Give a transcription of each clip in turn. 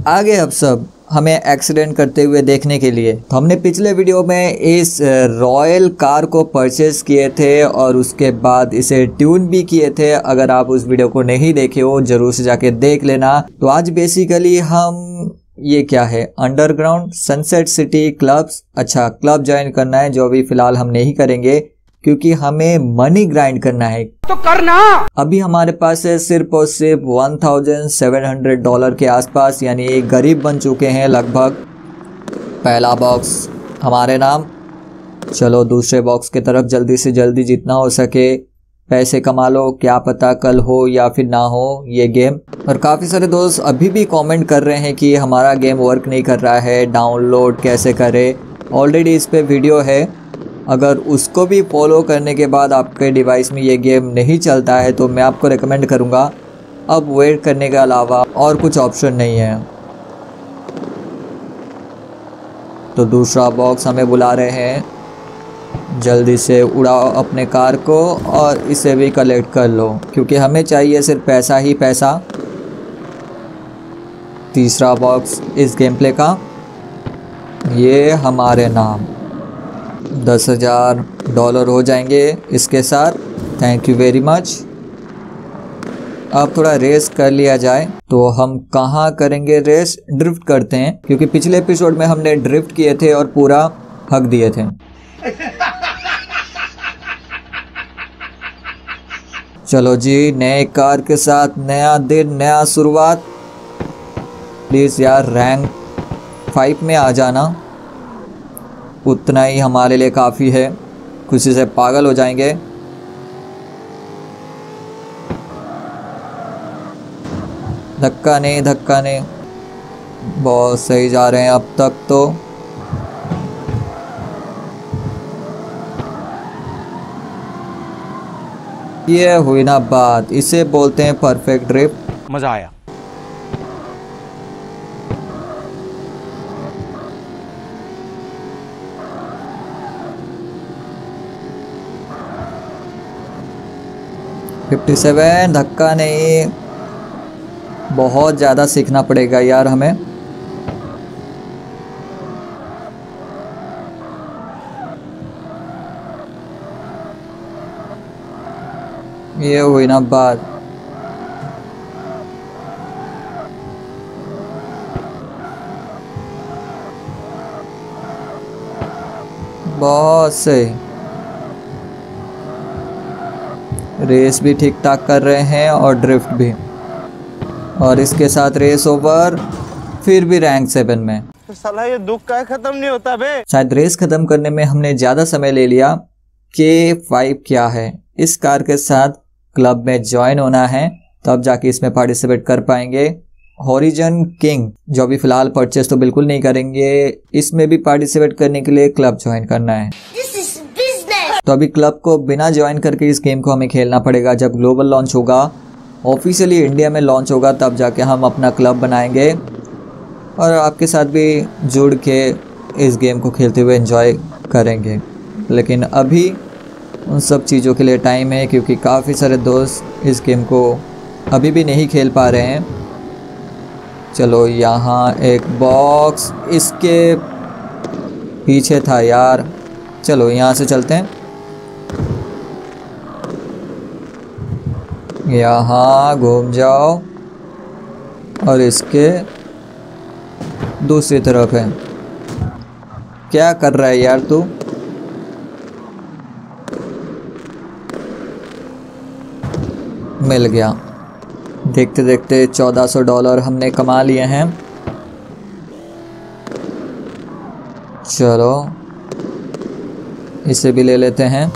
आगे अब सब हमें एक्सीडेंट करते हुए देखने के लिए। तो हमने पिछले वीडियो में इस रॉयल कार को परचेस किए थे और उसके बाद इसे ट्यून भी किए थे। अगर आप उस वीडियो को नहीं देखे हो जरूर से जाके देख लेना। तो आज बेसिकली हम ये क्या है, अंडरग्राउंड सनसेट सिटी क्लब्स, अच्छा क्लब ज्वाइन करना है, जो अभी फिलहाल हम नहीं करेंगे क्योंकि हमें मनी ग्राइंड करना है। तो करना अभी हमारे पास है सिर्फ और सिर्फ $1700 के आसपास, यानी एक गरीब बन चुके हैं लगभग। पहला बॉक्स हमारे नाम। चलो दूसरे बॉक्स की तरफ जल्दी से जल्दी जितना हो सके पैसे कमा लो, क्या पता कल हो या फिर ना हो ये गेम। और काफ़ी सारे दोस्त अभी भी कमेंट कर रहे हैं कि हमारा गेम वर्क नहीं कर रहा है, डाउनलोड कैसे करें। ऑलरेडी इस पे वीडियो है, अगर उसको भी फॉलो करने के बाद आपके डिवाइस में ये गेम नहीं चलता है तो मैं आपको रेकमेंड करूँगा अब वेट करने के अलावा और कुछ ऑप्शन नहीं है। तो दूसरा बॉक्स हमें बुला रहे हैं, जल्दी से उड़ाओ अपने कार को और इसे भी कलेक्ट कर लो क्योंकि हमें चाहिए सिर्फ पैसा ही पैसा। तीसरा बॉक्स इस गेम प्ले का, ये हमारे नाम। $10,000 हो जाएंगे इसके साथ। Thank you very much. अब थोड़ा रेस कर लिया जाए। तो हम कहाँ करेंगे रेस? ड्रिफ्ट करते हैं क्योंकि पिछले एपिसोड में हमने ड्रिफ्ट किए थे और पूरा हक दिए थे। चलो जी, नए कार के साथ नया दिन नया शुरुआत। प्लीज़ यार रैंक 5 में आ जाना, उतना ही हमारे लिए काफ़ी है, खुशी से पागल हो जाएंगे। धक्का नहीं धक्का नहीं, बहुत सही जा रहे हैं अब तक। तो ये हुई ना बात, इसे बोलते हैं परफेक्ट ड्रिफ्ट। मज़ा आया। $57, धक्का नहीं, बहुत ज़्यादा सीखना पड़ेगा यार हमें। ये हुई ना बात। बहुत सही, रेस भी ठीक ठाक कर रहे हैं और ड्रिफ्ट भी। और इसके साथ रेस ओवर, फिर भी रैंक 7 में। साला ये दुख का खत्म नहीं होता बे। शायद रेस खत्म करने में हमने ज़्यादा समय ले लिया। K5 क्या है? इस कार के साथ क्लब में ज्वाइन होना है, तब जाके इसमें पार्टिसिपेट कर पाएंगे। हॉरिजन किंग, जो अभी फिलहाल परचेस तो बिल्कुल नहीं करेंगे, इसमें भी पार्टिसिपेट करने के लिए क्लब ज्वाइन करना है। तो अभी क्लब को बिना ज्वाइन करके इस गेम को हमें खेलना पड़ेगा। जब ग्लोबल लॉन्च होगा, ऑफिशियली इंडिया में लॉन्च होगा, तब जाके हम अपना क्लब बनाएंगे और आपके साथ भी जुड़ के इस गेम को खेलते हुए एंजॉय करेंगे। लेकिन अभी उन सब चीज़ों के लिए टाइम है क्योंकि काफ़ी सारे दोस्त इस गेम को अभी भी नहीं खेल पा रहे हैं। चलो यहाँ एक बॉक्स इसके पीछे था यार, चलो यहाँ से चलते हैं। यहाँ घूम जाओ और इसके दूसरी तरफ है। क्या कर रहा है यार तू? मिल गया। देखते देखते $1400 हमने कमा लिए हैं। चलो इसे भी ले लेते हैं।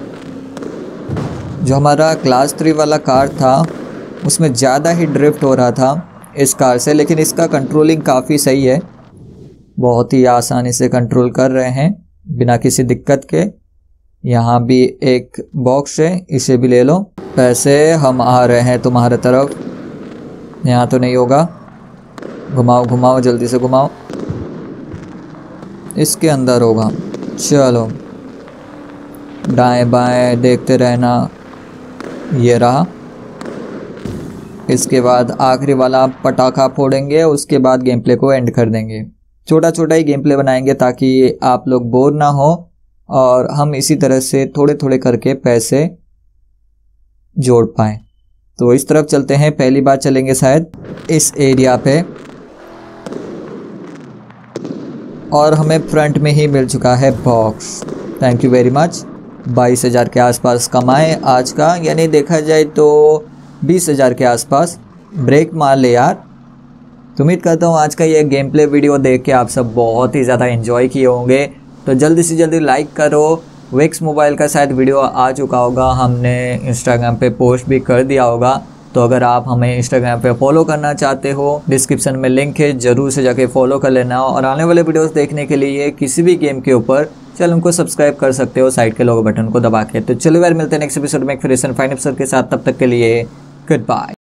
जो हमारा क्लास 3 वाला कार था उसमें ज़्यादा ही ड्रिफ्ट हो रहा था इस कार से, लेकिन इसका कंट्रोलिंग काफ़ी सही है, बहुत ही आसानी से कंट्रोल कर रहे हैं बिना किसी दिक्कत के। यहाँ भी एक बॉक्स है, इसे भी ले लो। पैसे हम आ रहे हैं तुम्हारे तरफ। यहाँ तो नहीं होगा, घुमाओ घुमाओ जल्दी से घुमाओ, इसके अंदर होगा। चलो दाएं बाएं देखते रहना। ये रहा। इसके बाद आखिरी वाला पटाखा फोड़ेंगे, उसके बाद गेम प्ले को एंड कर देंगे। छोटा छोटा ही गेम प्ले बनाएंगे ताकि आप लोग बोर ना हो और हम इसी तरह से थोड़े थोड़े करके पैसे जोड़ पाएँ। तो इस तरफ चलते हैं, पहली बार चलेंगे शायद इस एरिया पे, और हमें फ्रंट में ही मिल चुका है box. Thank you very much. 22,000 के आसपास कमाए आज का, यानी देखा जाए तो 20,000 के आसपास। ब्रेक मार ले यार। तो उम्मीद करता हूँ आज का ये गेम प्ले वीडियो देख के आप सब बहुत ही ज़्यादा एंजॉय किए होंगे। तो जल्दी से जल्दी लाइक करो। विक्स मोबाइल का शायद वीडियो आ चुका होगा, हमने इंस्टाग्राम पे पोस्ट भी कर दिया होगा। तो अगर आप हमें इंस्टाग्राम पे फॉलो करना चाहते हो, डिस्क्रिप्शन में लिंक है, ज़रूर से जाके फॉलो कर लेना। और आने वाले वीडियोस देखने के लिए किसी भी गेम के ऊपर चैनल को सब्सक्राइब कर सकते हो साइड के लोगो बटन को दबा के। तो चलो यार, मिलते हैं नेक्स्ट एपिसोड में एक फिर फाइन एपिसोड के साथ। तब तक के लिए गुड बाय।